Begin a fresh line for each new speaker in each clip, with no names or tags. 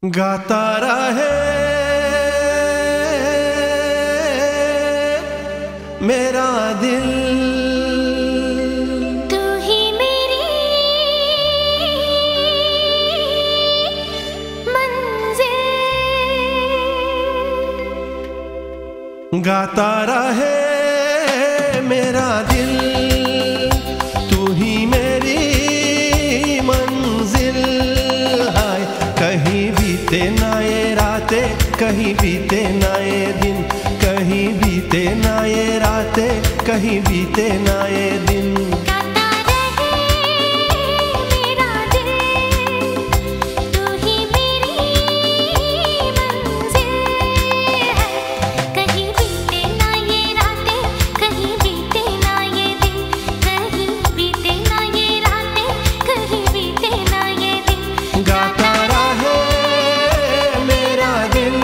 गाता रहे मेरा दिल,
तू ही मेरी मंजिल।
गाता रहे मेरा दिल, तू ही मेरी मंजिल। हाय कहीं बीते ना ये रातें, कहीं बीते ना ये दिन, कहीं बीते ना ये रातें, कहीं बीते ना ये दिन।
गाता रहे मेरा दिल, तू ही मेरी मंजिल है। कहीं बीते ना ये रातें, कहीं बीते ना ये दिन, कहीं बीते ना ये रातें, कहीं बीते ना ये दिन।
गाता रहे मेरा दिल।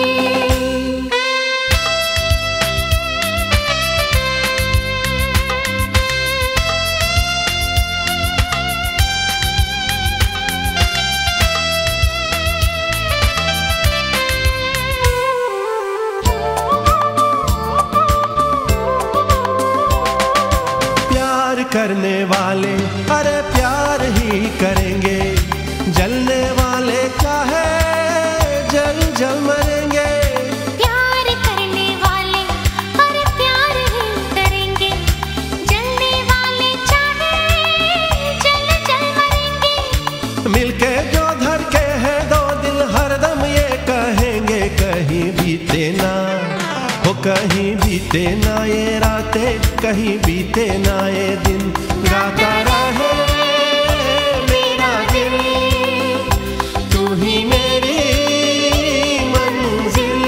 प्यार करने वाले अरे प्यार ही करेंगे, जलने वाले चाहे जल जल मरेंगे।
प्यार करने वाले और प्यार ही करेंगे, जलने वाले चाहे जल जल मरेंगे।
मिलके जो धर के है दो दिल हरदम ये कहेंगे, कहीं बीते ना हो, कहीं बीते ना ये रातें, कहीं बीते ना ये दिन। गाता रहे मेरा दिल, तू ही मेरी मंजिल।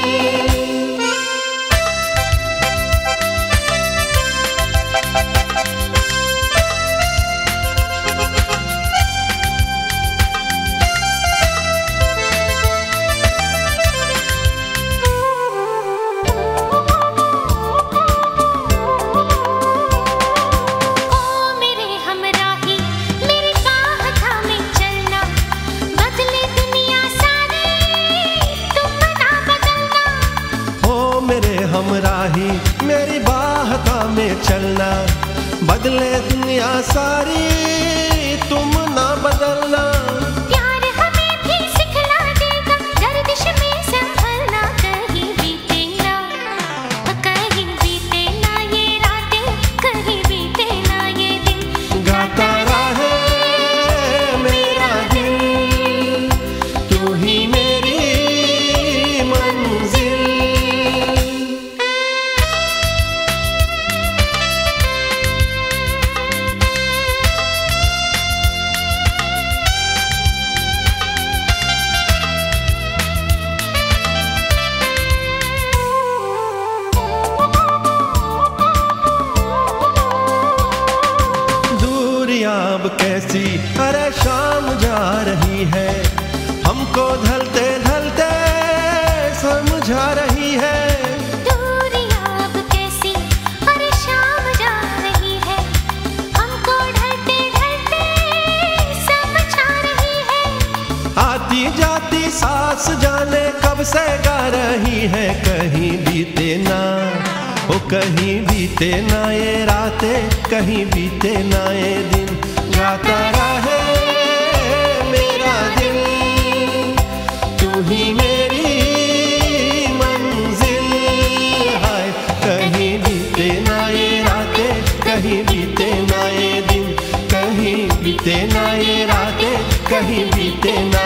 ओ मेरे हमराही मेरी बाह थामे चलना, बदले दुनिया सारी तुम ना बदलना।
हो मेरे हमराही मेरी बाह थामे चलना, बदले दुनिया सारी तुम ना बदलना।
प्यार हमें भी सिखला देगा गर्दिश में संभलना। कहीं बीते ना, कहीं बीते ना ये रातें, कहीं बीते ना ये दिन।
गाता रहे मेरा दिल, तू ही मेरी मंजिल। दूरियां अब कैसी अरे शाम जा रही है, हमको ढलते ढलते समझा रही है।
दूरियां अब कैसी और शाम जा रही है, हमको ढलते ढलते समझा रही है।
आती जाती सांस जाने कब से गा रही है, कहीं बीते ना हो, कहीं बीते ना ये रातें, कहीं बीते ना ये दिन। गाता रहे मेरा दिल, तू ही मेरी मंजिल। हाय कहीं बीते ना ये रातें, कहीं बीते ना ये दिन, कहीं बीते ना ये रातें, कहीं बीते ना